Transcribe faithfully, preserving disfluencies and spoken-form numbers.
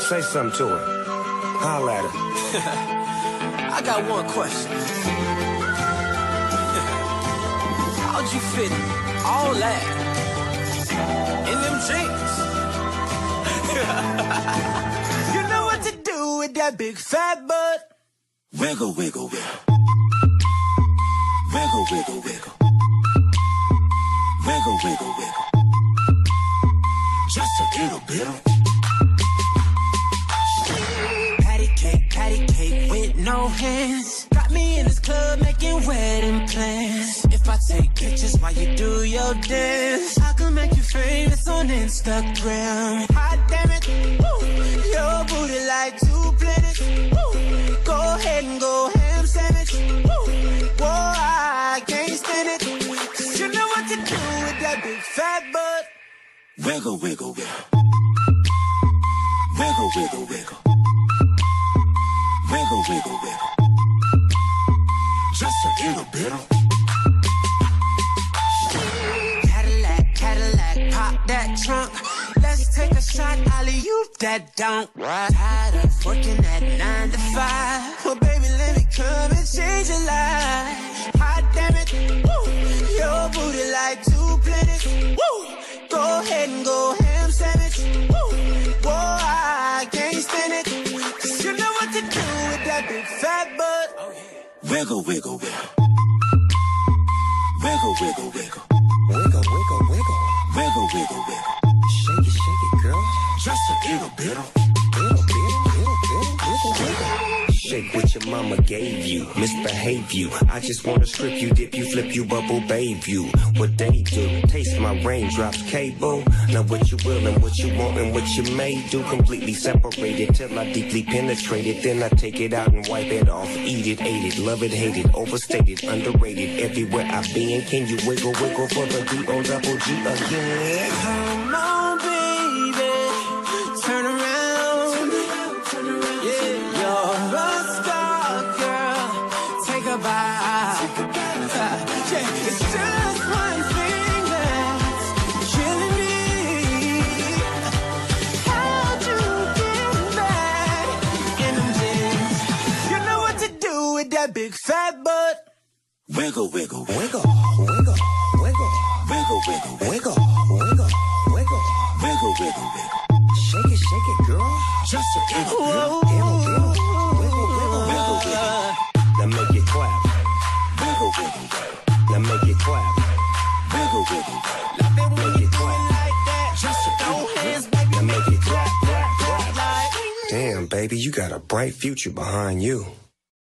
Say something to her. Holla at her. I got one question. How'd you fit all that in them jeans? You know what to do with that big fat butt. Wiggle, wiggle, wiggle. Wiggle, wiggle, wiggle. Wiggle, wiggle, wiggle. Just a little bit. Patty cake, patty cake with no hands. Got me in this club making wedding plans. If I take pictures while you do your dance, I can make you famous on Instagram. Hot damn it, woo. Your booty like two planets. Woo. Go ahead and go ham sandwich. Woo. Whoa, I can't stand it. Cause you know what to do with that big fat butt. Wiggle, wiggle, wiggle. Wiggle, wiggle, wiggle. Wiggle, wiggle, wiggle. Just a little bit. Cadillac, Cadillac, pop that trunk. Let's take a shot, alley-oop that dunk. Tired of working at nine to five. Well, baby, let me come and change your life. Hot damn it, woo. Your booty like two planets. Woo. Go ahead and go ham sandwich. Woo. Whoa, I can't stand it. Cause you know what to do with that big fat butt. Wiggle, wiggle, wiggle. Wiggle, wiggle, wiggle. Wiggle, wiggle, wiggle. Wiggle, wiggle, wiggle. Shake it, shake it, girl. Just a little bit. Little bit, little bit, wiggle, wiggle. Shake what your mama gave you, misbehave you. I just wanna strip you, dip you, flip you, bubble babe you. What they do, taste my raindrops, cable. Now what you will and what you want and what you may do. Completely separated till I deeply penetrate it. Then I take it out and wipe it off. Eat it, ate it, love it, hate it. Overstated, underrated, everywhere I've been. Can you wiggle, wiggle for the D O double G again? Come on, baby, turn around. Yeah, you're a star, girl. Take a bite. Yeah, it's just one thing that's killing me. How'd you get back in them jeans? You know what to do with that big fat butt. Wiggle, wiggle, wiggle. Wiggle, wiggle, wiggle. Wiggle, wiggle, Wiggle, wiggle, wiggle. wiggle, wiggle, wiggle. Shake it, shake it, girl. Just a little bit. Little, little, wiggle, wiggle, Wiggle, wiggle. Now make it clap. Wiggle, wiggle, wiggle. Now make it clap. Wiggle, wiggle, wiggle. Love it when Make you it do clap. it like that. Just a No little hands, bit. baby, Now make make it it clap, clap, clap, clap, clap, like. Damn, baby, you got a bright future behind you.